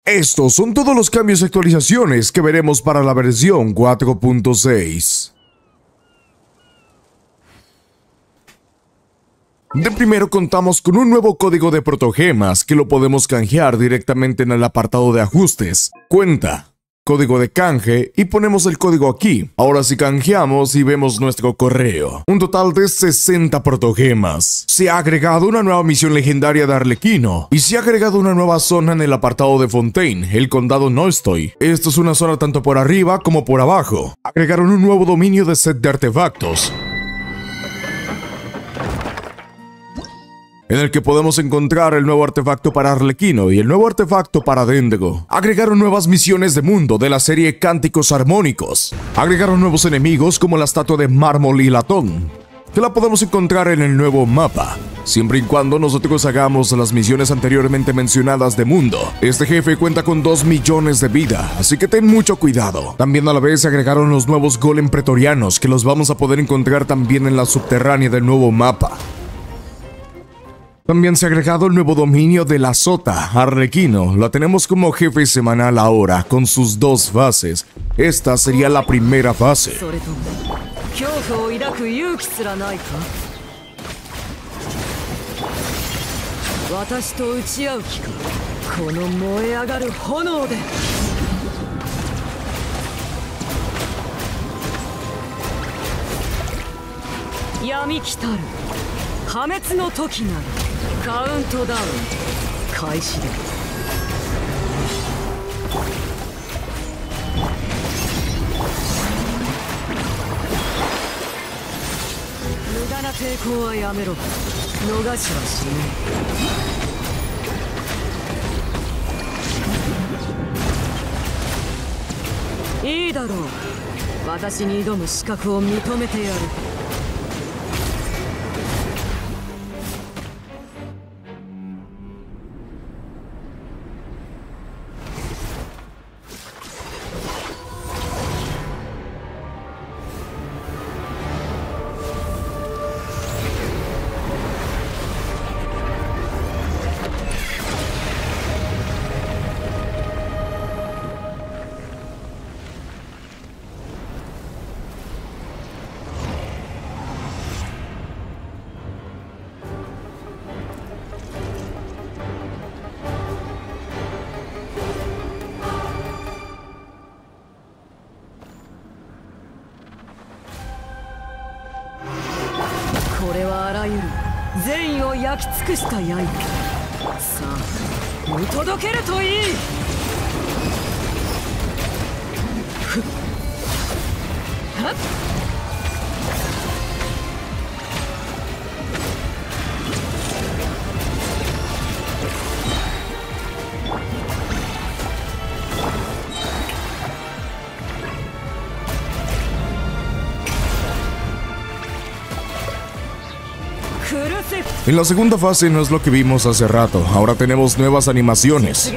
Estos son todos los cambios y actualizaciones que veremos para la versión 4.6. De primero contamos con un nuevo código de protogemas que lo podemos canjear directamente en el apartado de ajustes, cuenta, código de canje y ponemos el código aquí. Ahora sí canjeamos y vemos nuestro correo. Un total de 60 protogemas. Se ha agregado una nueva misión legendaria de Arlequino y se ha agregado una nueva zona en el apartado de Fontaine, el condado Nostoy. Esto es una zona tanto por arriba como por abajo. Agregaron un nuevo dominio de set de artefactos, en el que podemos encontrar el nuevo artefacto para Arlequino y el nuevo artefacto para Déndego. Agregaron nuevas misiones de mundo de la serie Cánticos Armónicos. Agregaron nuevos enemigos como la estatua de mármol y latón, que la podemos encontrar en el nuevo mapa, siempre y cuando nosotros hagamos las misiones anteriormente mencionadas de mundo. Este jefe cuenta con 2 millones de vida, así que ten mucho cuidado. También a la vez se agregaron los nuevos golem pretorianos, que los vamos a poder encontrar también en la subterránea del nuevo mapa. También se ha agregado el nuevo dominio de la Sota, Arlequino. La tenemos como jefe semanal ahora, con sus 2 fases. Esta sería la primera fase. カウントダウン開始です。無駄な抵抗はやめろ。逃しはしない。いいだろう。私に挑む資格を認めてやる。これはあらゆる善意を焼き尽くした刃。さあ見届けるといい。ふっはっ En la segunda fase no es lo que vimos hace rato, ahora tenemos nuevas animaciones.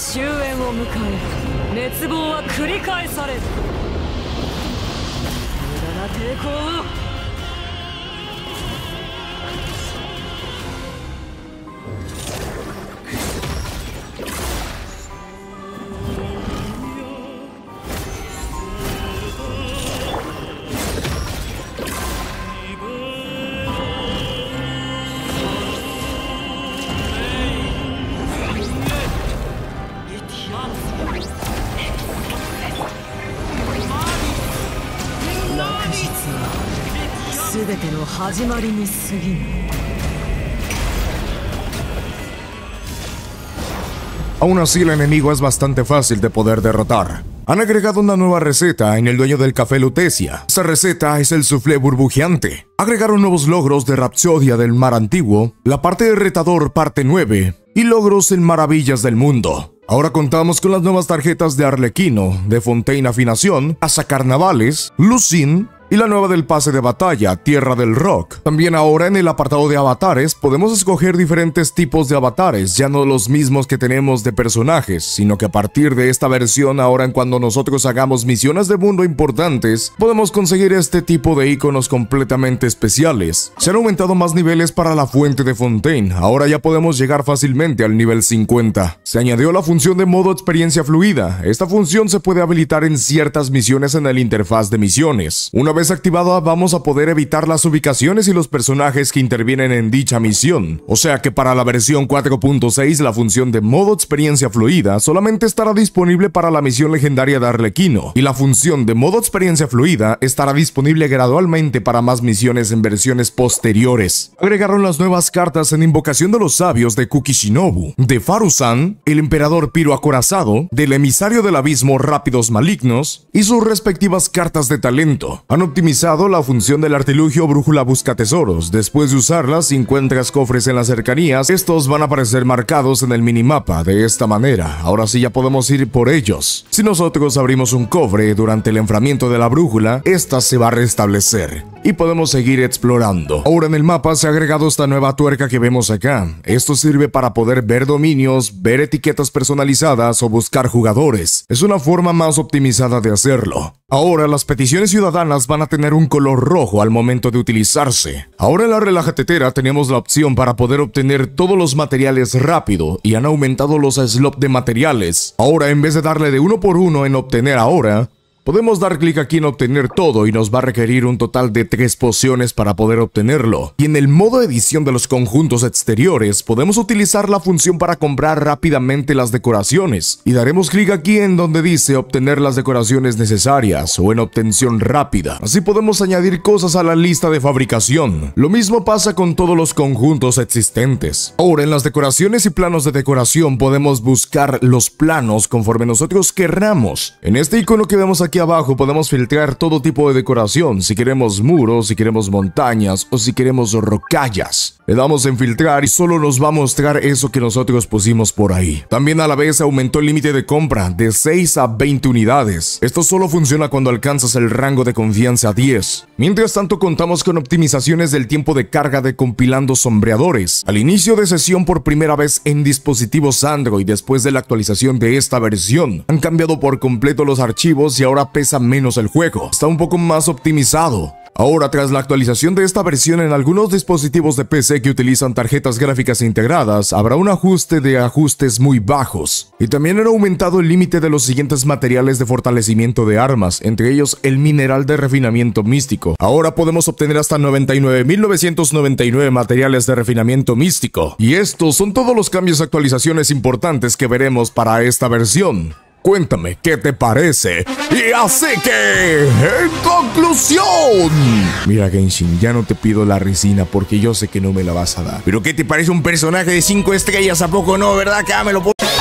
Aún así, el enemigo es bastante fácil de poder derrotar. Han agregado una nueva receta en el dueño del café Lutecia. Esta receta es el soufflé burbujeante. Agregaron nuevos logros de Rapsodia del Mar Antiguo, la parte de Retador parte 9 y logros en Maravillas del Mundo. Ahora contamos con las nuevas tarjetas de Arlequino, de Fontaine Afinación, Asa Carnavales, Lucin y la nueva del pase de batalla, Tierra del Rock. También ahora en el apartado de avatares podemos escoger diferentes tipos de avatares, ya no los mismos que tenemos de personajes, sino que a partir de esta versión ahora en cuando nosotros hagamos misiones de mundo importantes, podemos conseguir este tipo de iconos completamente especiales. Se han aumentado más niveles para la fuente de Fontaine, ahora ya podemos llegar fácilmente al nivel 50. Se añadió la función de modo experiencia fluida. Esta función se puede habilitar en ciertas misiones en el interfaz de misiones. Una vez activada vamos a poder evitar las ubicaciones y los personajes que intervienen en dicha misión. O sea que para la versión 4.6 la función de modo experiencia fluida solamente estará disponible para la misión legendaria de Arlequino, y la función de modo experiencia fluida estará disponible gradualmente para más misiones en versiones posteriores. Agregaron las nuevas cartas en Invocación de los Sabios de Kukishinobu, de Farusan, el Emperador Piro Acorazado, del Emisario del Abismo Rápidos Malignos y sus respectivas cartas de talento. Han optimizado la función del artilugio Brújula Busca Tesoros. Después de usarlas, si encuentras cofres en las cercanías, estos van a aparecer marcados en el minimapa. De esta manera, ahora sí ya podemos ir por ellos. Si nosotros abrimos un cofre durante el enfriamiento de la brújula, esta se va a restablecer y podemos seguir explorando. Ahora en el mapa se ha agregado esta nueva tuerca que vemos acá. Esto sirve para poder ver dominios, ver etiquetas personalizadas o buscar jugadores. Es una forma más optimizada de hacerlo. Ahora las peticiones ciudadanas van a tener un color rojo al momento de utilizarse. Ahora en la relajatetera tenemos la opción para poder obtener todos los materiales rápido y han aumentado los slots de materiales. Ahora en vez de darle de uno por uno en obtener ahora, podemos dar clic aquí en obtener todo y nos va a requerir un total de 3 pociones para poder obtenerlo. Y en el modo edición de los conjuntos exteriores podemos utilizar la función para comprar rápidamente las decoraciones. Y daremos clic aquí en donde dice obtener las decoraciones necesarias o en obtención rápida. Así podemos añadir cosas a la lista de fabricación. Lo mismo pasa con todos los conjuntos existentes. Ahora en las decoraciones y planos de decoración podemos buscar los planos conforme nosotros querramos. En este icono que vemos aquí abajo podemos filtrar todo tipo de decoración, si queremos muros, si queremos montañas o si queremos rocallas. Le damos en filtrar y solo nos va a mostrar eso que nosotros pusimos por ahí. También a la vez aumentó el límite de compra de 6 a 20 unidades. Esto solo funciona cuando alcanzas el rango de confianza 10. Mientras tanto contamos con optimizaciones del tiempo de carga de compilando sombreadores. Al inicio de sesión por primera vez en dispositivos Android después de la actualización de esta versión, han cambiado por completo los archivos y ahora pesa menos el juego. Está un poco más optimizado. Ahora, tras la actualización de esta versión en algunos dispositivos de PC que utilizan tarjetas gráficas integradas, habrá un ajuste de ajustes muy bajos. Y también han aumentado el límite de los siguientes materiales de fortalecimiento de armas, entre ellos el mineral de refinamiento místico. Ahora podemos obtener hasta 99.999 materiales de refinamiento místico. Y estos son todos los cambios y actualizaciones importantes que veremos para esta versión. Cuéntame, ¿qué te parece? Y así que, en conclusión... Mira, Genshin, ya no te pido la resina porque yo sé que no me la vas a dar. ¿Pero qué te parece un personaje de 5 estrellas? ¿A poco no, verdad? Acá me lo pongo...